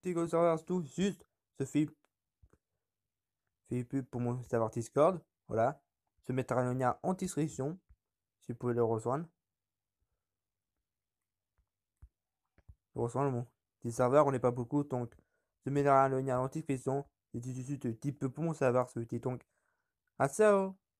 Tigo serveur, tout juste, se fait pub pour mon serveur Discord. Voilà. Je mettrai le lien en description si vous pouvez le rejoindre. Rejoindre mon petit serveur, on n'est pas beaucoup, donc je mettrai le lien en description. Et tout de suite, un petit peu pour mon serveur, ce petit donc. À ciao!